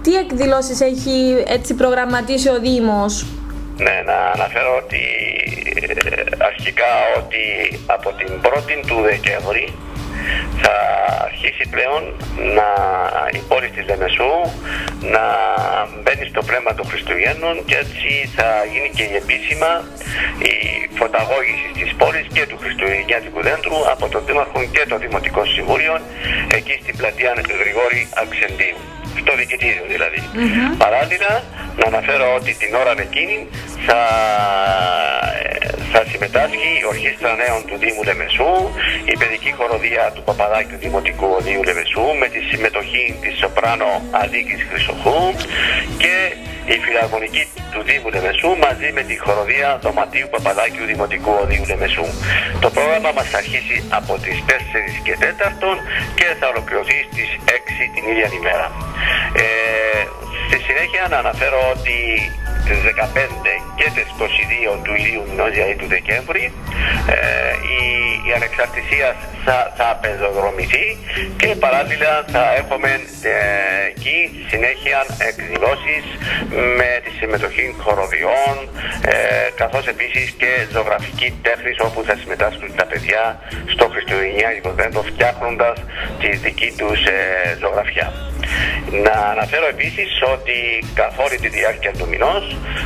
τι εκδηλώσεις έχει έτσι προγραμματίσει ο Δήμος? Ναι, να αναφέρω ότι αρχικά ότι από την 1η του Δεκέμβρη θα αρχίσει πλέον η πόλη της Λεμεσού να μπαίνει στο πνεύμα των Χριστουγέννων, και έτσι θα γίνει και επίσημα η φωταγώγηση της πόλης και του Χριστουγεννιάτικου δέντρου από τον Δήμαρχο και το Δημοτικό Συμβούλιο εκεί στην πλατεία Γρηγόρη Αξεντίου, στο δικητήριο δηλαδή. Παράλληλα, να αναφέρω ότι την ώρα εκείνη θα συμμετάσχει η Ορχήστρα Νέων του Δήμου Λεμεσού, η παιδική χοροδία του Παπαδάκιου Δημοτικού Οδείου Λεμεσού με τη συμμετοχή της σοπράνο Αλίκης Χρυσοχού και η φιλαρμονική του Δήμου Λεμεσού μαζί με τη χοροδία Δωματίου Παπαδάκιου Δημοτικού Οδείου Λεμεσού. Το πρόγραμμα μας θα αρχίσει από τις 4 και 4 και θα ολοκληρωθεί στις 6 την ίδια ημέρα. Στη συνέχεια να αναφέρω ότι στις 15 και τις 22 του ίδιου μηνός, δηλαδή του Δεκέμβρη, η ανεξαρτησία θα πεζοδρομηθεί και παράλληλα θα έχουμε εκεί συνέχεια εκδηλώσεις με τη συμμετοχή χοροδιών, καθώς επίσης και ζωγραφική τέχνη, όπου θα συμμετάσχουν τα παιδιά στο χριστουγεννιάτικο δέντρο φτιάχνοντας τη δική τους ζωγραφιά. Να αναφέρω επίσης ότι καθ' όλη τη διάρκεια του μηνός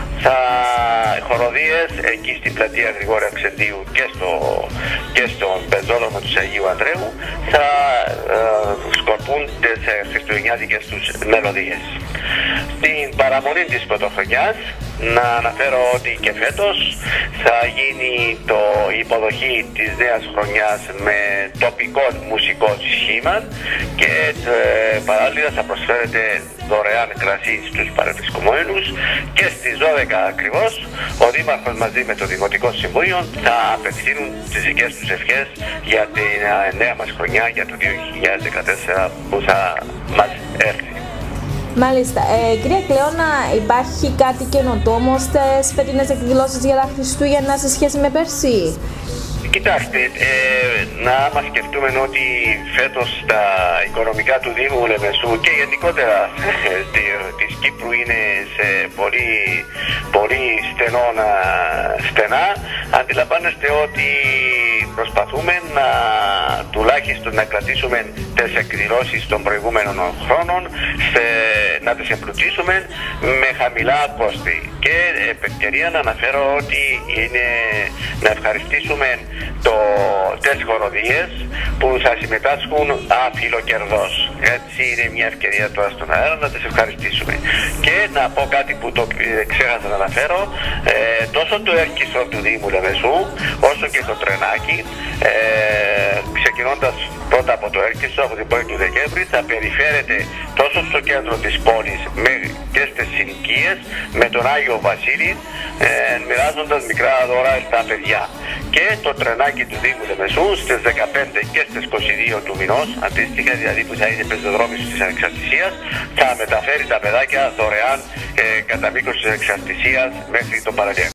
χοροδίες εκεί στην πλατεία Γρηγόρη Αξεντίου και στον πεζόδρομο του Αγίου Ανδρέου θα σκορπούν τις χριστουγεννιάτικες τους μελωδίες. Στην παραμονή της πρωτοχρονιάς να αναφέρω ότι και φέτος θα γίνει η υποδοχή της νέας χρονιάς με τοπικό μουσικό σχήμα και παράλληλα θα προσφέρεται δωρεάν κρασί στους παρευρισκόμενους, και στις 12 ακριβώς ο Δήμαρχος μαζί με το Δημοτικό Συμβούλιο θα απευθύνουν τις δικές τους ευχές για τη νέα μας χρονιά, για το 2014 που θα μας έρθει. Μάλιστα. Κυρία Κλεώνα, υπάρχει κάτι καινοτόμο στις φετινές εκδηλώσεις για τα Χριστούγεννα σε σχέση με πέρσι? Κοιτάξτε, να μας σκεφτούμε ότι φέτος τα οικονομικά του Δήμου Λεμεσού και γενικότερα της Κύπρου είναι σε πολύ στενά. Αντιλαμβάνεστε ότι προσπαθούμε τουλάχιστον να κρατήσουμε τις εκδηλώσεις των προηγούμενων χρόνων, να τις εμπλουτίσουμε με χαμηλά κόστη. Και ευκαιρία να αναφέρω ότι είναι να ευχαριστήσουμε τις χοροδίες που θα συμμετάσχουν αφιλοκερδώς. Έτσι είναι μια ευκαιρία τώρα στον αέρα να τις ευχαριστήσουμε. Και να πω κάτι που το ξέχασα να αναφέρω, τόσο το έρκιστρο του Δήμου Λεμεσού όσο και το τρενάκι, ξεκινώντας πρώτα από το έρκιστρο από την 1η του Δεκέμβρη, θα περιφέρεται τόσο στο κέντρο της πόλης και στις συνοικίες με τον Άγιο Βασίλη, μοιράζοντας μικρά δώρα στα παιδιά. Και το τρενάκι του Δήμου Λεμεσού στις 15 και στις 22 του μηνός, αντίστοιχα δηλαδή που θα είναι πεζοδρόμηση της Ανεξαρτησίας, θα μεταφέρει τα παιδάκια δωρεάν κατά μήκος της Ανεξαρτησίας μέχρι το Παραλιακό.